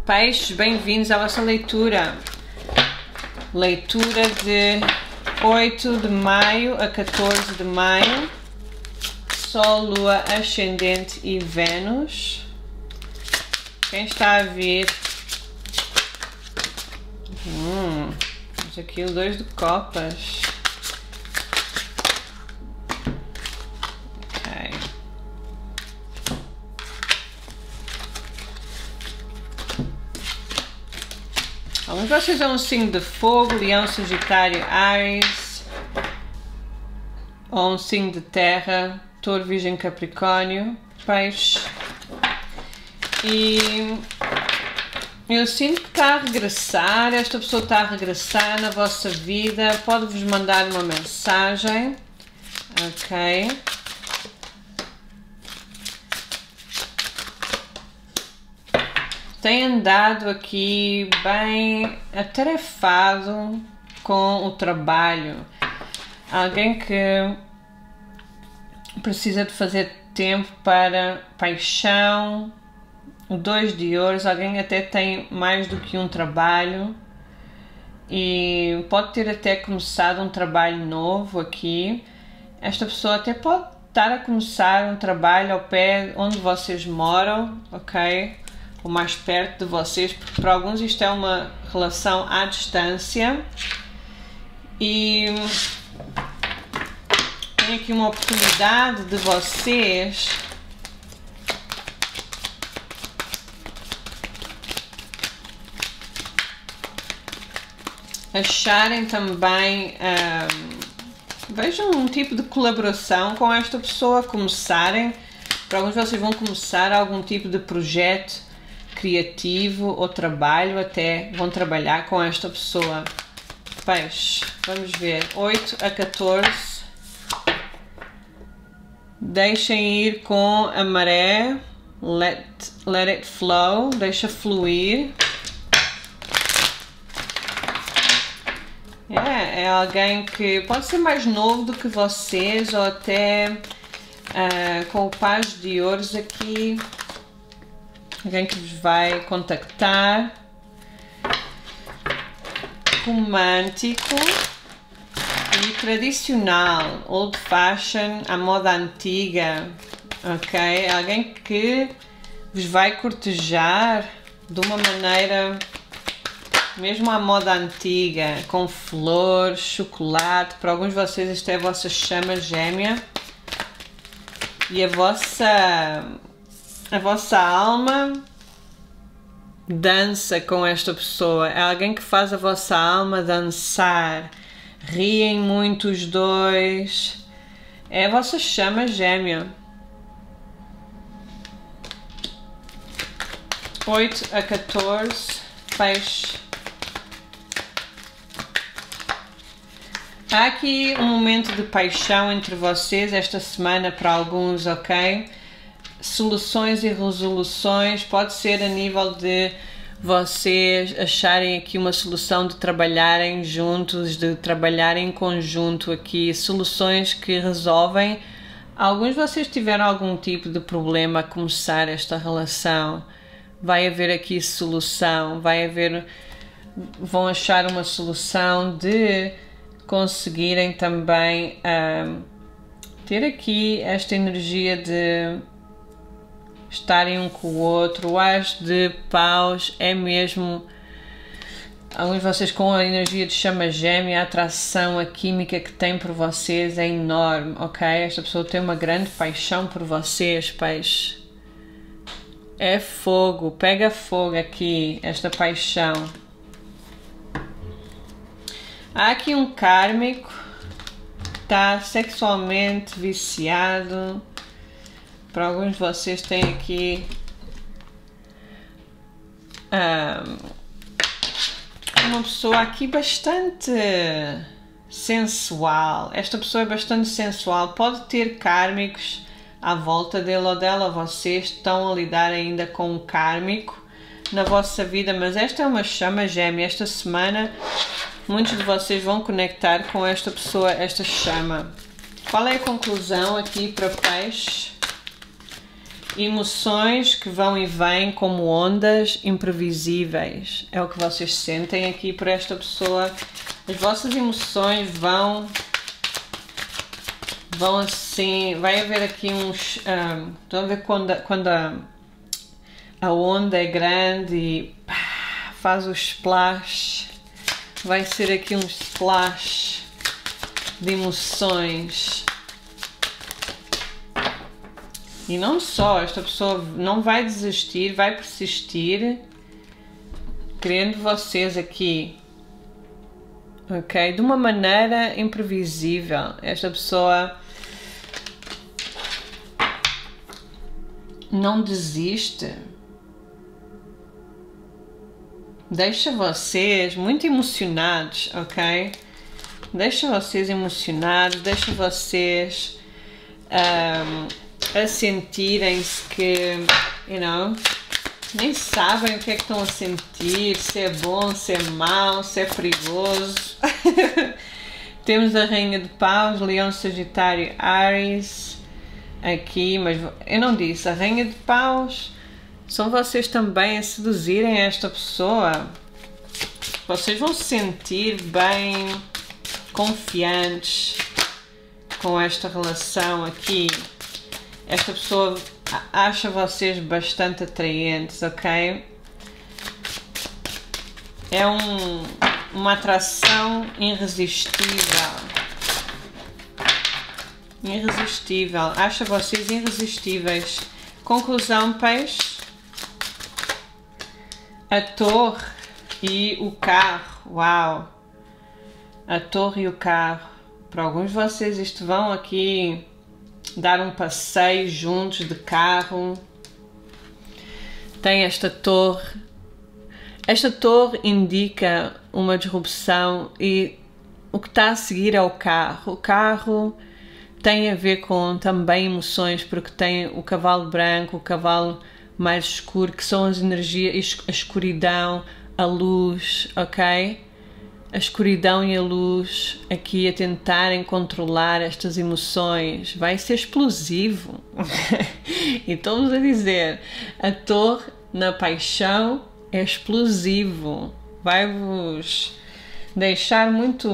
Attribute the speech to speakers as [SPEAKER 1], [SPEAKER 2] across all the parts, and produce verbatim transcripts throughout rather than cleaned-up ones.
[SPEAKER 1] Peixes, bem-vindos à vossa leitura. Leitura de oito de maio a quatorze de maio. Sol, Lua, Ascendente e Vênus. Quem está a vir? Hum, temos aqui o dois de copas. Ok. Alguns de vocês é um signo de fogo, Leão, Sagitário, Áries. Ou um signo de terra, Touro, Virgem, Capricórnio, Peixe. E eu sinto que está a regressar, esta pessoa está a regressar na vossa vida, pode-vos mandar uma mensagem, ok? Tem andado aqui bem atarefado com o trabalho, alguém que precisa de fazer tempo para paixão. O dois de ouros, alguém até tem mais do que um trabalho e pode ter até começado um trabalho novo aqui. Esta pessoa até pode estar a começar um trabalho ao pé onde vocês moram, ok? Ou mais perto de vocês, porque para alguns isto é uma relação à distância. E tem aqui uma oportunidade de vocês acharem também, um, vejam um tipo de colaboração com esta pessoa, começarem, para alguns de vocês vão começar algum tipo de projeto criativo ou trabalho, até vão trabalhar com esta pessoa. Peixe, vamos ver, oito a quatorze, deixem ir com a maré, let, let it flow, deixa fluir. É, é alguém que pode ser mais novo do que vocês, ou até uh, com o Paz de Ouros aqui, alguém que vos vai contactar, romântico e tradicional, old fashion, a moda antiga, ok? Alguém que vos vai cortejar de uma maneira mesmo à moda antiga, com flores, chocolate. Para alguns de vocês isto é a vossa chama gêmea e a vossa a vossa alma dança com esta pessoa. É alguém que faz a vossa alma dançar, riem muito os dois, é a vossa chama gêmea. Oito a quatorze, Peixe. Há aqui um momento de paixão entre vocês esta semana para alguns, ok? Soluções e resoluções, pode ser a nível de vocês acharem aqui uma solução de trabalharem juntos, de trabalharem em conjunto aqui, soluções que resolvem. Alguns de vocês tiveram algum tipo de problema a começar esta relação, vai haver aqui solução, vai haver, vão achar uma solução de conseguirem também um, ter aqui esta energia de estarem um com o outro. O As de Paus é mesmo, alguns de vocês com a energia de chama gêmea, a atração, a química que tem por vocês é enorme, ok? Esta pessoa tem uma grande paixão por vocês, Peixe. É fogo, pega fogo aqui, esta paixão. Há aqui um kármico, está sexualmente viciado. Para alguns de vocês tem aqui um, uma pessoa aqui bastante sensual. Esta pessoa é bastante sensual, pode ter kármicos à volta dele ou dela. Vocês estão a lidar ainda com um kármico na vossa vida, mas esta é uma chama gêmea. Esta semana muitos de vocês vão conectar com esta pessoa, esta chama. Qual é a conclusão aqui para Peixe? emoções que vão e vêm como ondas imprevisíveis. É o que vocês sentem aqui por esta pessoa. As vossas emoções vão... Vão assim... Vai haver aqui uns... Um, estão a ver quando, quando a, a onda é grande e pá, faz o splash. Vai ser aqui um splash de emoções. E não só, esta pessoa não vai desistir, vai persistir, querendo vocês aqui, ok? De uma maneira imprevisível. Esta pessoa não desiste. Deixa vocês muito emocionados, ok? Deixa vocês emocionados, deixa vocês... Um, a sentirem-se que, you know, nem sabem o que é que estão a sentir, se é bom, se é mau, se é perigoso. Temos a Rainha de Paus, Leão, Sagitário, Áries, aqui, mas eu não disse, a Rainha de Paus são vocês também a seduzirem esta pessoa. Vocês vão se sentir bem confiantes com esta relação aqui. Esta pessoa acha vocês bastante atraentes, ok? É um, uma atração irresistível. Irresistível. Acha vocês irresistíveis. Conclusão, peixe. A torre e o carro. Uau! A torre e o carro. Para alguns de vocês isto vão aqui... dar um passeio juntos de carro. Tem esta torre. Esta torre indica uma disrupção e o que está a seguir é o carro. O carro tem a ver com também emoções, porque tem o cavalo branco, o cavalo mais escuro, que são as energias, a escuridão, a luz, ok? A escuridão e a luz aqui a tentarem controlar estas emoções. Vai ser explosivo. E estamos a dizer, a torre na paixão é explosivo. Vai-vos deixar muito,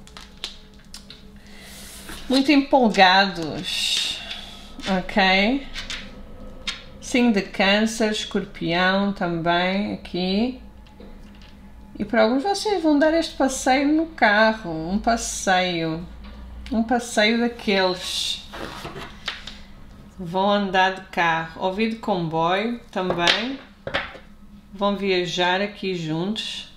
[SPEAKER 1] muito empolgados. Ok? Signo de Câncer, Escorpião também aqui. E para alguns vocês vão dar este passeio no carro, um passeio, um passeio daqueles. Vão andar de carro, ouvir de comboio também. Vão viajar aqui juntos.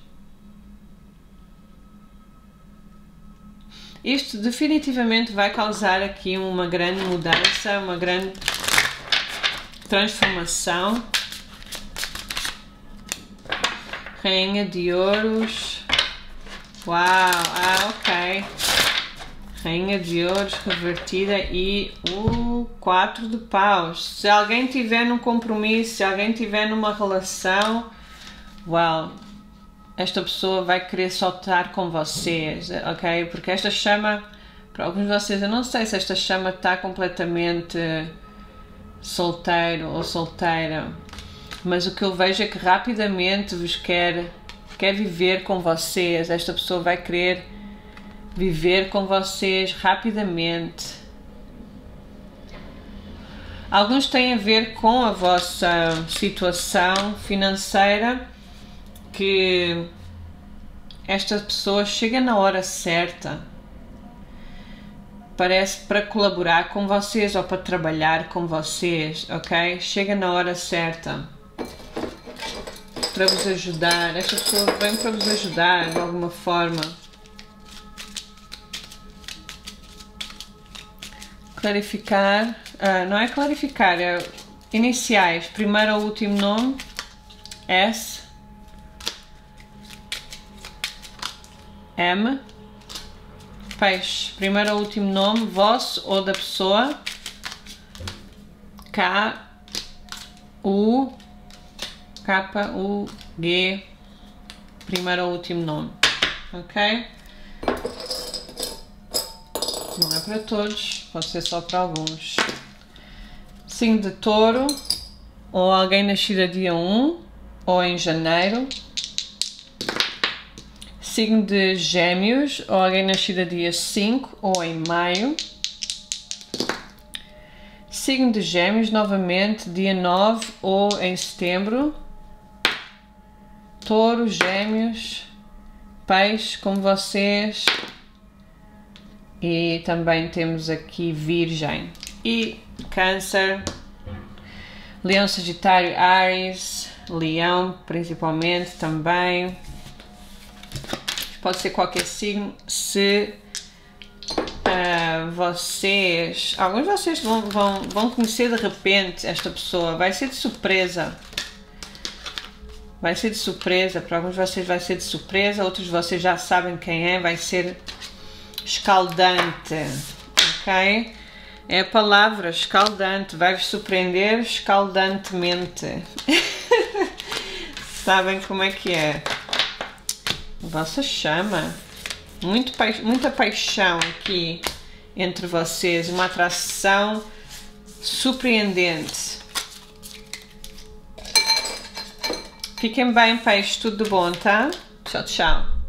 [SPEAKER 1] Isto definitivamente vai causar aqui uma grande mudança, uma grande transformação. Rainha de Ouros. Uau, ah, ok. Rainha de Ouros revertida e o quatro de Paus. Se alguém tiver num compromisso, se alguém tiver numa relação, uau, esta pessoa vai querer soltar com vocês, ok? Porque esta chama, para alguns de vocês, eu não sei se esta chama está completamente solteiro ou solteira. Mas o que eu vejo é que rapidamente vos quer, quer viver com vocês. Esta pessoa vai querer viver com vocês rapidamente. Alguns têm a ver com a vossa situação financeira, que esta pessoa chega na hora certa. Parece para colaborar com vocês ou para trabalhar com vocês, ok? Chega na hora certa. Para vos ajudar, esta pessoa vem para vos ajudar de alguma forma. Clarificar, ah, não é clarificar, é iniciais, primeiro ou último nome, S, M, peixe, primeiro ou último nome, vosso ou da pessoa, K, U, K, U, G, primeiro ou último nome, ok? Não é para todos, pode ser só para alguns. Signo de Touro, ou alguém nascido dia um ou em janeiro. Signo de Gêmeos, ou alguém nascido dia cinco ou em maio. Signo de Gêmeos, novamente, dia nove ou em setembro. Touro, Gêmeos, Peixe, como vocês. E também temos aqui Virgem. E Câncer, Leão, Sagitário, Áries, Leão, principalmente, também. Pode ser qualquer signo. Se uh, vocês, alguns de vocês vão, vão, vão conhecer de repente esta pessoa, vai ser de surpresa. Vai ser de surpresa, para alguns de vocês vai ser de surpresa, outros de vocês já sabem quem é, vai ser escaldante, ok? É a palavra escaldante, vai-vos surpreender escaldantemente. Sabem como é que é? A vossa chama, muito pa muita paixão aqui entre vocês, uma atração surpreendente. Fiquem bem, peixe, tudo de bom, tá? Tchau, tchau.